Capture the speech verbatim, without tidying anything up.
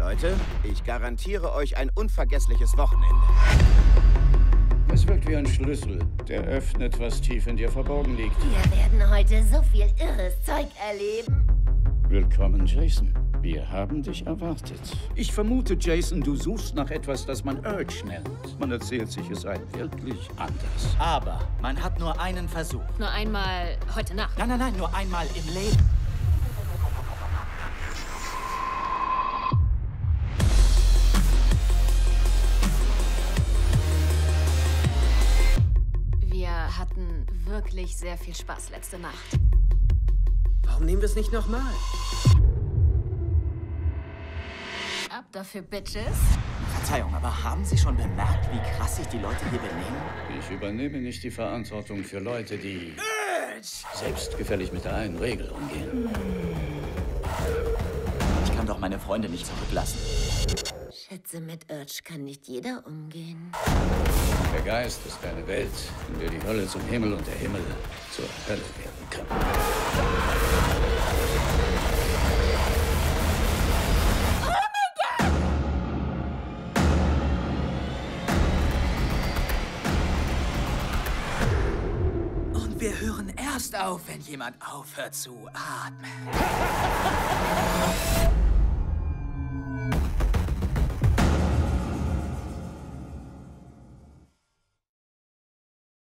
Leute, ich garantiere euch ein unvergessliches Wochenende. Es wirkt wie ein Schlüssel, der öffnet, was tief in dir verborgen liegt. Wir werden heute so viel irres Zeug erleben. Willkommen, Jason. Wir haben dich erwartet. Ich vermute, Jason, du suchst nach etwas, das man Urge nennt. Man erzählt sich, es sei wirklich anders. Aber man hat nur einen Versuch. Nur einmal heute Nacht. Nein, nein, nein, nur einmal im Leben. Wir hatten wirklich sehr viel Spaß letzte Nacht. Warum nehmen wir es nicht nochmal? Ab dafür, Bitches. Verzeihung, aber haben Sie schon bemerkt, wie krass sich die Leute hier benehmen? Ich übernehme nicht die Verantwortung für Leute, die selbstgefällig mit der einen Regel umgehen. Ich kann doch meine Freunde nicht zurücklassen. Schätze, mit Urge kann nicht jeder umgehen. Der Geist ist eine Welt, in der die Hölle zum Himmel und der Himmel zur Hölle werden kann. Und wir hören erst auf, wenn jemand aufhört zu atmen.